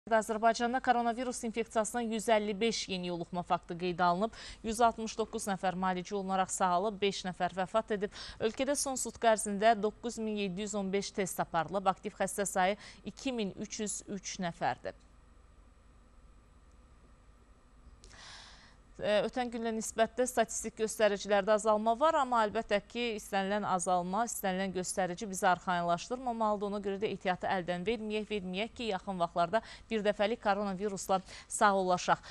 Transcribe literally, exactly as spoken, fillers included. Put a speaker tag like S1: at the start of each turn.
S1: Azərbaycanda koronavirus infeksiyasına yüz əlli beş yeni yoluxma faktı qeydə alınıb. yüz altmış doqquz nəfər müalicə olunaraq sağalıb, beş nəfər vəfat edib. Ölkədə son sutq ərzində doqquz min yeddi yüz on beş test aparılıb. Aktiv xəstə sayı iki min üç yüz üç nəfərdir. Ötən günlə nisbətdə statistik göstəricilərdə azalma var, amma əlbəttə ki, istənilən azalma, istənilən göstərici bizi arxayınlaşdırmamalıdır. Ona görə də ehtiyatı əldən verməyək, verməyək ki, yaxın vaxtlarda bir dəfəlik koronavirusla sağollaşaq.